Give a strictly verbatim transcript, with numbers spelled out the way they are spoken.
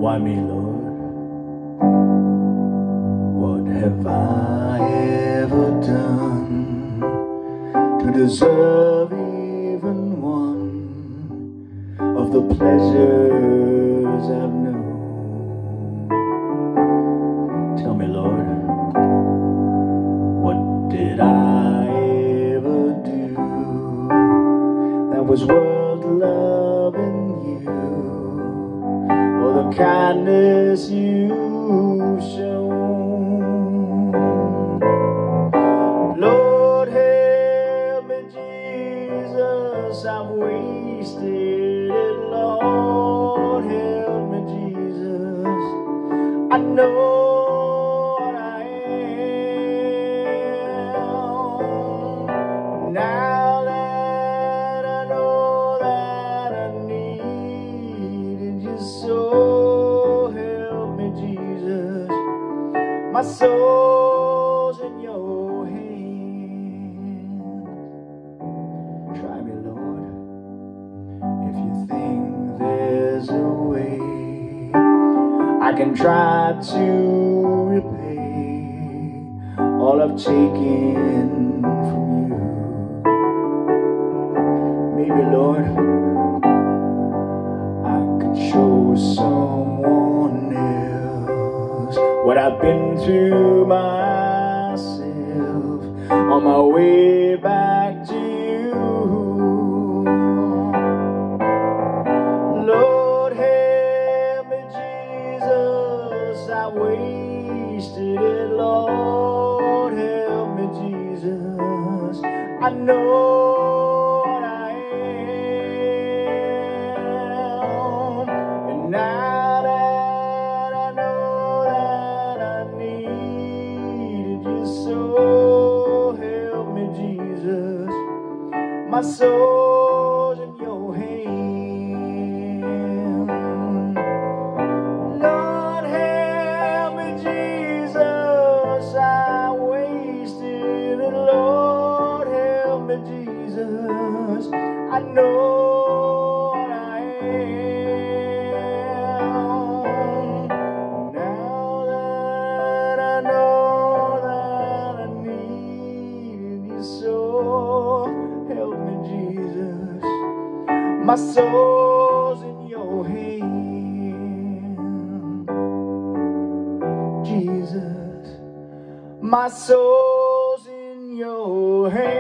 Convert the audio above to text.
Why me, Lord? What have I ever done to deserve even one of the pleasures I've known? Tell me, Lord, what did I ever do that was worth loving you, or the kindness you've shown? Lord, help me, Jesus, I've wasted it. Lord, help me, Jesus, I know what I am. Now that I know that I needed you so, help me, Jesus, my soul's in your hands. Try me, Lord, if you think there's a way I can try to repay all I've taken from you. Maybe, Lord, I could show someone else what I've been through myself on my way back to you. Lord, help me, Jesus, I wasted it. Lord, help me, Jesus, I know what I am. And now that I know that I needed you so, help me, Jesus, my soul's in your hand. Lord, help me, Jesus, I wasted it. Lord, help me, Jesus, I know what I am. Now that I know that I need you so, help me, Jesus, my soul's in your hand. Jesus, my soul's in your hand.